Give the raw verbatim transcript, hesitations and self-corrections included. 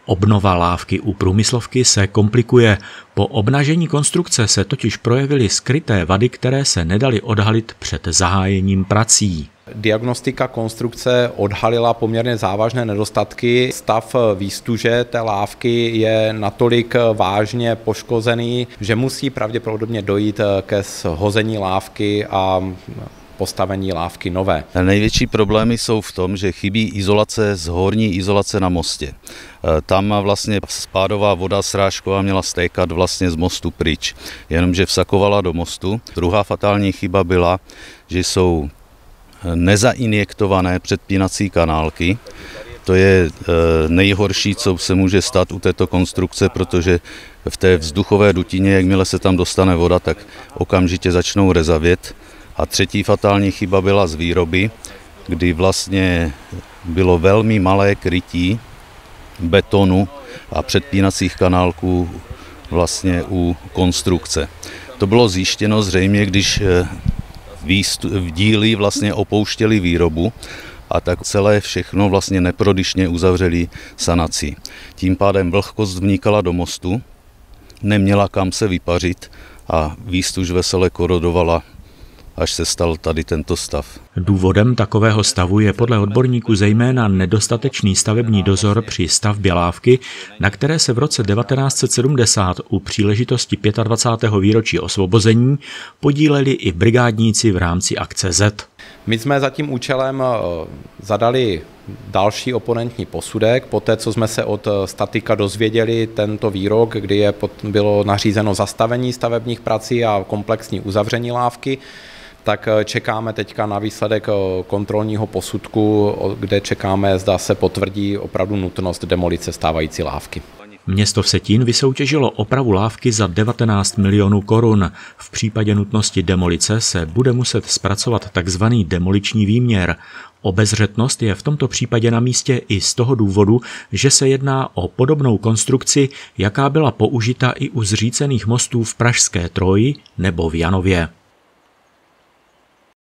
Obnova lávky u Průmyslovky se komplikuje. Po obnažení konstrukce se totiž projevily skryté vady, které se nedaly odhalit před zahájením prací. Diagnostika konstrukce odhalila poměrně závažné nedostatky. Stav výstuže té lávky je natolik vážně poškozený, že musí pravděpodobně dojít ke shození lávky a postavení lávky nové. Největší problémy jsou v tom, že chybí izolace z horní izolace na mostě. Tam vlastně spádová voda srážková měla stékat vlastně z mostu pryč, jenomže vsakovala do mostu. Druhá fatální chyba byla, že jsou nezainjektované předpínací kanálky. To je nejhorší, co se může stát u této konstrukce, protože v té vzduchové dutině, jakmile se tam dostane voda, tak okamžitě začnou rezavět. A třetí fatální chyba byla z výroby, kdy vlastně bylo velmi malé krytí betonu a předpínacích kanálků vlastně u konstrukce. To bylo zjištěno zřejmě, když v díly vlastně opouštěli výrobu a tak celé všechno vlastně neprodyšně uzavřeli sanací. Tím pádem vlhkost vnikala do mostu, neměla kam se vypařit a výstuž vesele korodovala, až se stal tady tento stav. Důvodem takového stavu je podle odborníků zejména nedostatečný stavební dozor při stavbě lávky, na které se v roce devatenáct set sedmdesát u příležitosti dvacátého pátého výročí osvobození podíleli i brigádníci v rámci akce Z. My jsme za tím účelem zadali další oponentní posudek, poté co jsme se od statika dozvěděli tento výrok, kdy je bylo nařízeno zastavení stavebních prací a komplexní uzavření lávky, tak čekáme teďka na výsledek kontrolního posudku, kde čekáme, zda se potvrdí opravdu nutnost demolice stávající lávky. Město Vsetín vysoutěžilo opravu lávky za devatenáct milionů korun. V případě nutnosti demolice se bude muset zpracovat takzvaný demoliční výměr. Obezřetnost je v tomto případě na místě i z toho důvodu, že se jedná o podobnou konstrukci, jaká byla použita i u zřícených mostů v pražské Troji nebo v Janově.